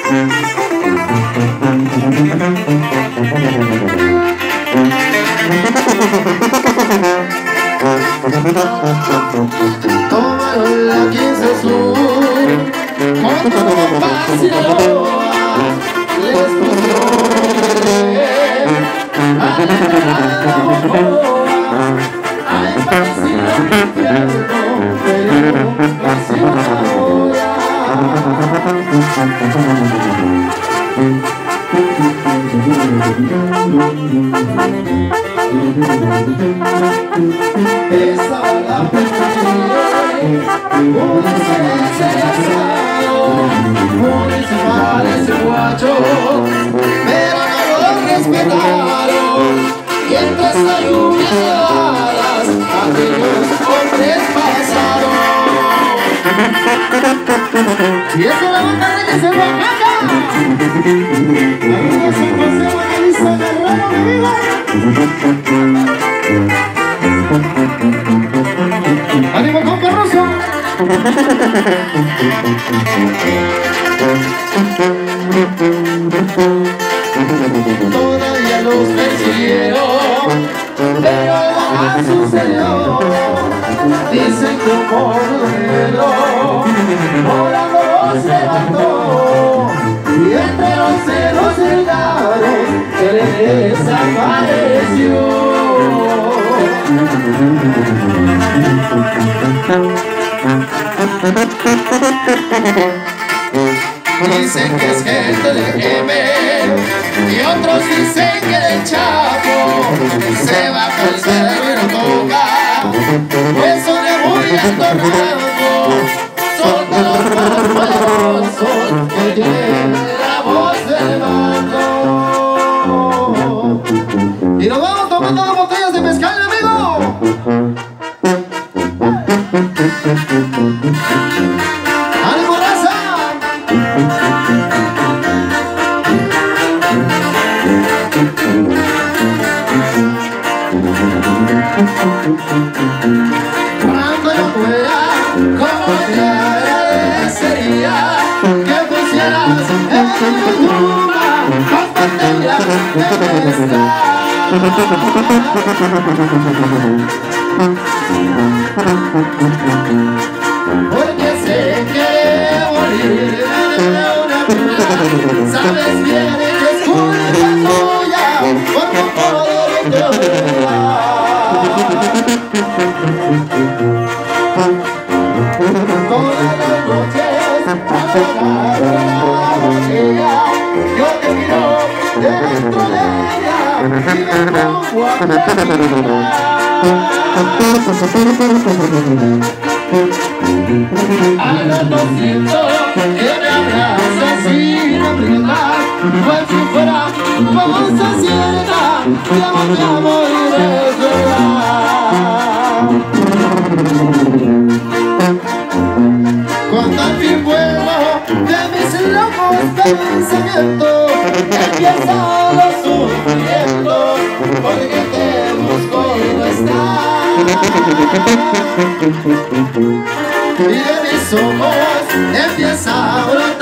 Tomaron la 15 Sur con pasión, les pusieron a esparcir el infierno, pero nació ahora. Esa la municipales guachos, pero no lo respetaron, y entre esa lluvia de balas aquellos hombres pasaron. Y es una batalla que se Oaxaca. Amigos, San José, Buenavista, Guerrero, mi vida. ¡Ánimo, compa Rosso! Todavía los persiguieron, pero nada sucedió. Dicen que un mono negro volando los levantó, y entre los ceros delgados se le desapareció. Dicen que es gente de M y otros dicen que del Chapo se baja el cerro y no toca, pues son de muy alto rango, son de los poderosos que tienen la voz del mando. Y nos vamos tomando dos botellas de mezcal, amigo. ¡Ánimo, raza! Cuando yo fuera, como te agradecería que pusieras en tu tumba más baterías de mezcal. Porque sé que morir de una pena, sabes bien que es culpa tuya por no poder llorar. Todas las noches al llegar a la botella, yo te miro dentro de ella y me pongo a pensar. Al rato siento que me abrazas sin apretar, cual si fuera una bolsa cierta, te amo y recordar. Cuando al fin vuelvo de mis locos pensamientos, empiezan los sufrimientos, porque te busco y no estás. Y de mis ojos empieza a brotar